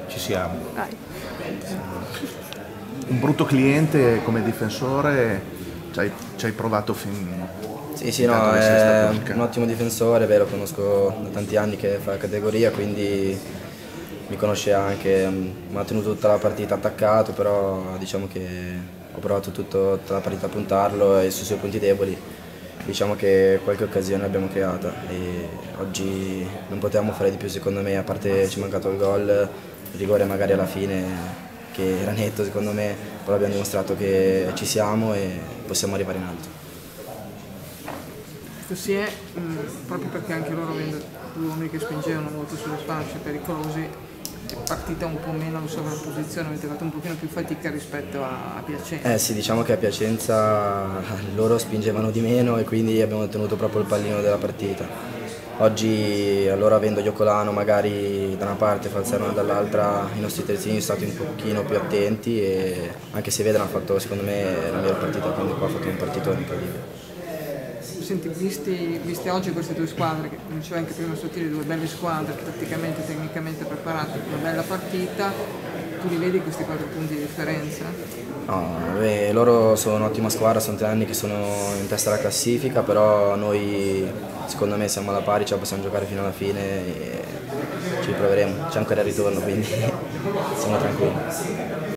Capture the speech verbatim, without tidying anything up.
ci siamo. Dai. Un brutto cliente come difensore, ci hai, ci hai provato fin... Sì, sì, no, è un ottimo difensore, beh, lo conosco da tanti anni che fa categoria, quindi mi conosce anche, mi ha tenuto tutta la partita attaccato, però diciamo che ho provato tutto, tutta la partita a puntarlo e sui suoi punti deboli. Diciamo che qualche occasione l'abbiamo creata e oggi non potevamo fare di più secondo me, a parte ci è mancato il gol, il rigore magari alla fine che era netto secondo me, però abbiamo dimostrato che ci siamo e possiamo arrivare in alto. Così è, mh, proprio perché anche loro avendo due uomini che spingevano molto sulle fasce pericolosi, è partita un po' meno la sovrapposizione, avete fatto un pochino più fatica rispetto a, a Piacenza. Eh sì, diciamo che a Piacenza loro spingevano di meno e quindi abbiamo tenuto proprio il pallino della partita. Oggi, allora avendo Giocolano magari da una parte e Falzerno dall'altra, i nostri terzini sono stati un pochino più attenti e anche se vedono ha fatto secondo me la miglior partita, quindi qua ha fatto un partitone incredibile. Senti, visti, viste oggi queste due squadre, che come diceva anche prima Sottile, due belle squadre, tatticamente e tecnicamente preparate, una bella partita, tu li vedi questi quattro punti di differenza? No, beh, loro sono un'ottima squadra, sono tre anni che sono in testa alla classifica, però noi secondo me siamo alla pari, ce la possiamo giocare fino alla fine e ci proveremo, c'è ancora il ritorno, quindi siamo tranquilli.